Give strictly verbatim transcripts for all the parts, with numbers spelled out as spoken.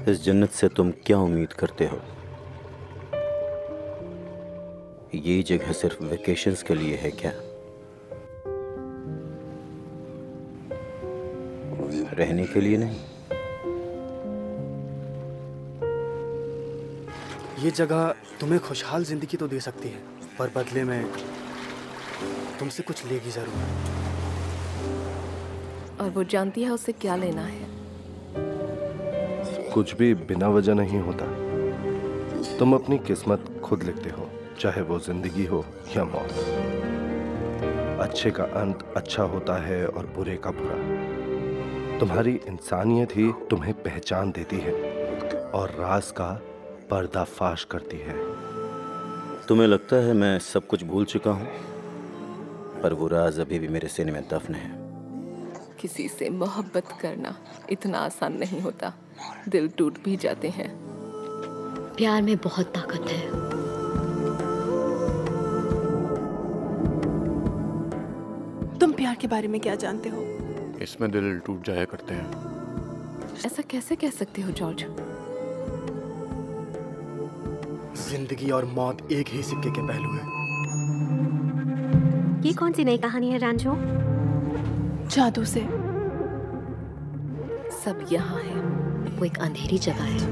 इस जन्नत से तुम क्या उम्मीद करते हो? ये जगह सिर्फ वेकेशंस के लिए है क्या? रहने के लिए नहीं। ये जगह तुम्हें खुशहाल जिंदगी तो दे सकती है, पर बदले में तुमसे कुछ लेगी जरूर। और वो जानती है उसे क्या लेना है। कुछ भी बिना वजह नहीं होता। तुम अपनी किस्मत खुद लिखते हो, चाहे वो जिंदगी हो या मौत। अच्छे का अंत अच्छा होता है और बुरे का बुरा। तुम्हारी इंसानियत ही तुम्हें पहचान देती है और राज का पर्दाफाश करती है। तुम्हें लगता है मैं सब कुछ भूल चुका हूं, पर वो राज अभी भी मेरे सीने में दफन है। किसी से मोहब्बत करना इतना आसान नहीं होता, दिल टूट भी जाते हैं। प्यार में बहुत ताकत है। तुम प्यार के बारे में क्या जानते हो? इसमें दिल टूट जाया करते हैं। ऐसा कैसे कह सकते हो जॉर्ज? जिंदगी और मौत एक ही सिक्के के पहलू हैं। ये कौन सी नई कहानी है रांझो? जादू से। सब यहाँ है। वो एक अंधेरी जगह है।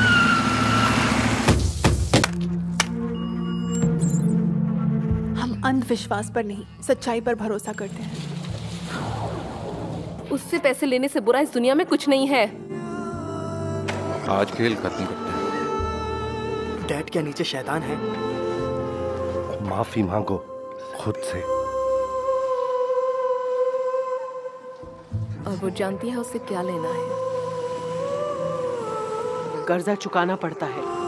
हम अंधविश्वास पर नहीं, सच्चाई पर भरोसा करते हैं। उससे पैसे लेने से बुरा इस दुनिया में कुछ नहीं है। आज खेल खत्म करते हैं। डैड क्या नीचे शैतान है? माफी मांगो खुद से। और वो जानती है उसे क्या लेना है। कर्जा चुकाना पड़ता है।